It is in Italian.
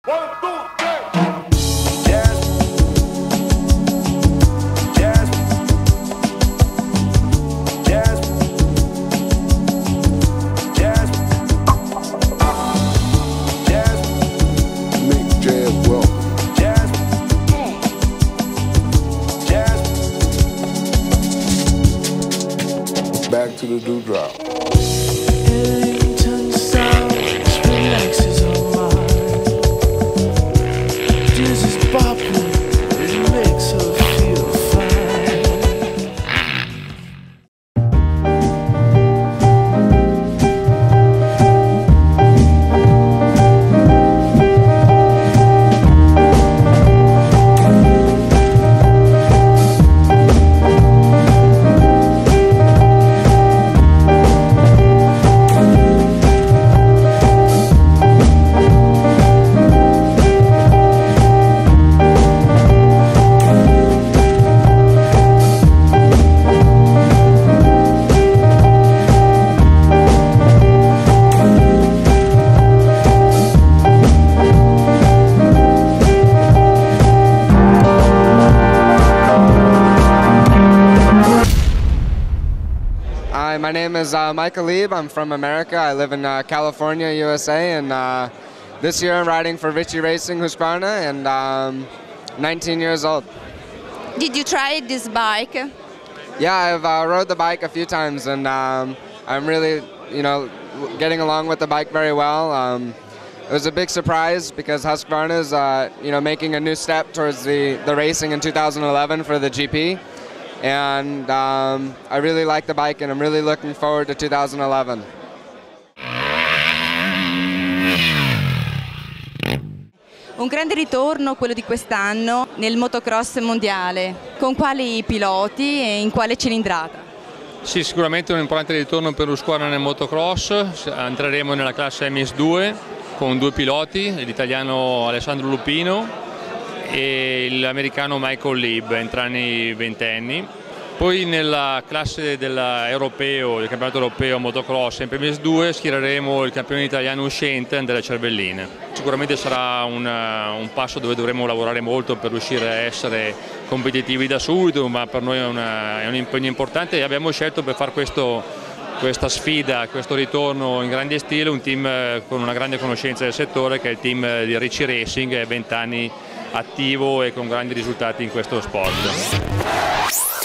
Back to the dewdrop. Hi, my name is Michael Lieb. I'm from America. I live in California, USA, and this year I'm riding for Ricci Racing Husqvarna, and 19 years old. Did you try this bike? Yeah, I've rode the bike a few times, and I'm really, getting along with the bike very well. It was a big surprise because Husqvarna is, making a new step towards the racing in 2011 for the GP. And I really like the bike, and I'm really looking forward to 2011. Un grande ritorno quello di quest'anno nel motocross mondiale. Con quali piloti e in quale cilindrata? Sì, sicuramente un importante ritorno per Husqvarna nel motocross. Entreremo nella classe MS2 con due piloti, l'italiano Alessandro Lupino e l'americano Michael Lieb, entrambi ventenni. Poi nella classe del campionato europeo motocross, sempre MS2, schiereremo il campione italiano uscente Andrea Cervellini. Sicuramente sarà un passo dove dovremo lavorare molto per riuscire a essere competitivi da subito, ma per noi è un impegno importante, e abbiamo scelto per fare questa sfida, questo ritorno in grande stile, un team con una grande conoscenza del settore, che è il team di Ricci Racing, è 20 anni attivo e con grandi risultati in questo sport.